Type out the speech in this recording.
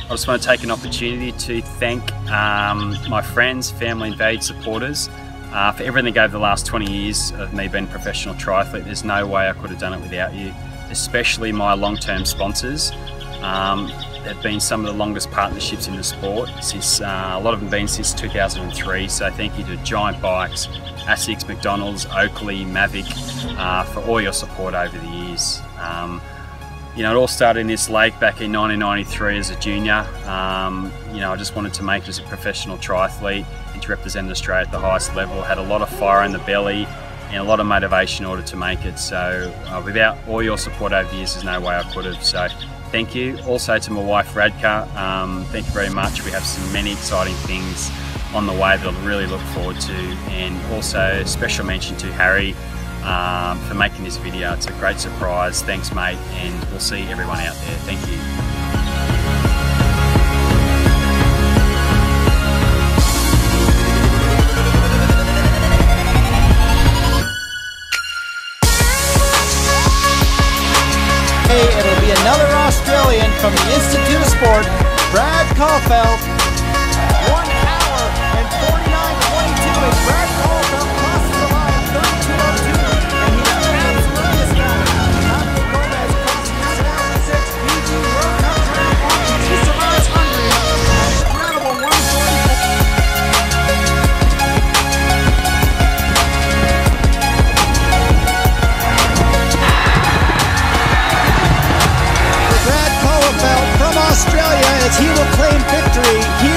I just want to take an opportunity to thank my friends, family and valued supporters for everything over the last 20 years of me being a professional triathlete. There's no way I could have done it without you, especially my long-term sponsors. They've been some of the longest partnerships in the sport, since a lot of them been since 2003, so thank you to Giant Bikes, ASICS, McDonald's, Oakley, Mavic for all your support over the years. You know, it all started in this lake back in 1993 as a junior. You know, I just wanted to make it as a professional triathlete and to represent Australia at the highest level. Had a lot of fire in the belly and a lot of motivation in order to make it. So without all your support over the years, there's no way I could have. So thank you. Also to my wife Radka, thank you very much. We have many exciting things on the way that I really look forward to. And also special mention to Harry for making this video. It's a great surprise. Thanks mate, and we'll see everyone out there. Thank you. It'll be another Australian from the Institute of Sport, Brad Caulfield. 1 hour and 49:22 as Brad Caulfield crosses the line, 32:02, and he's absolutely astounding. Javier Gomez crosses the 2006 PG World Cup Triathlon. He survives Hungary. Incredible 144. Brad Caulfield from Australia, as he will claim victory. He